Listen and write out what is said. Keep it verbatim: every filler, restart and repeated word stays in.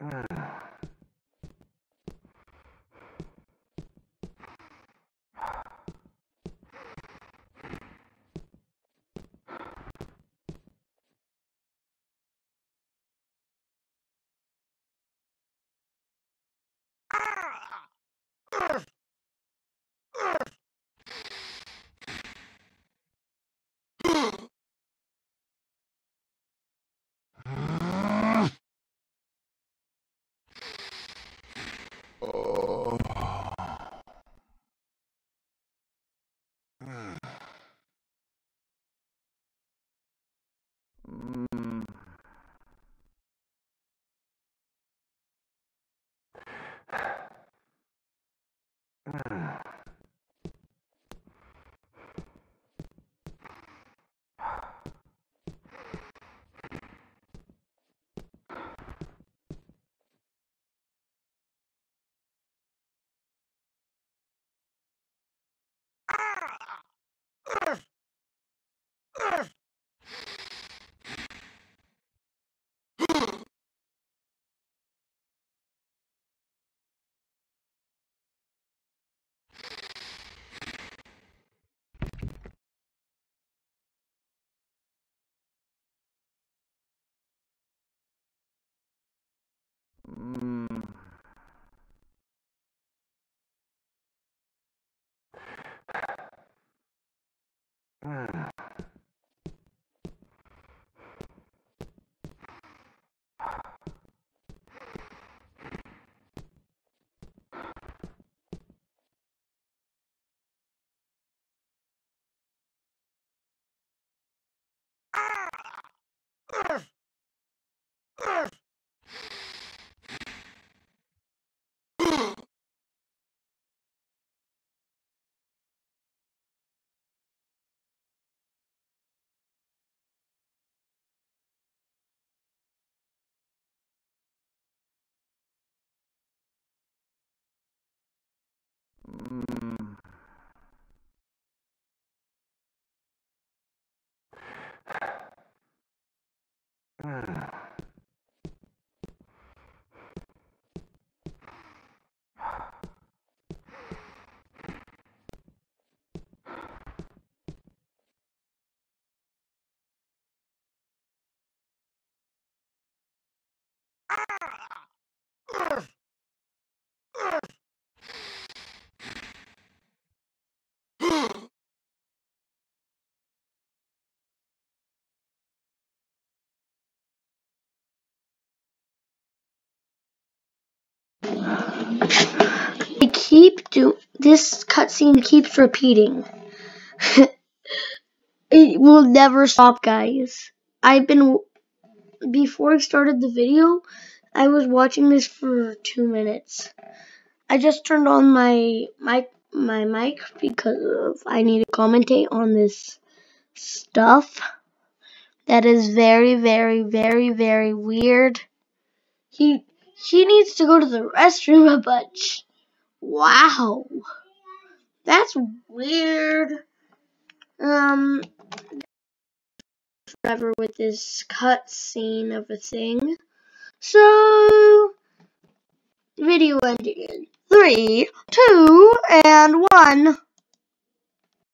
I keep do this cutscene keeps repeating. It will never stop, guys. I've been before I started the video, I was watching this for two minutes. I just turned on my mic my mic because I need to commentate on this stuff that is very, very, very, very weird. He he needs to go to the restroom a bunch. Wow, that's weird. Um, forever with this cutscene of a thing. So, video ending in three, two, and one.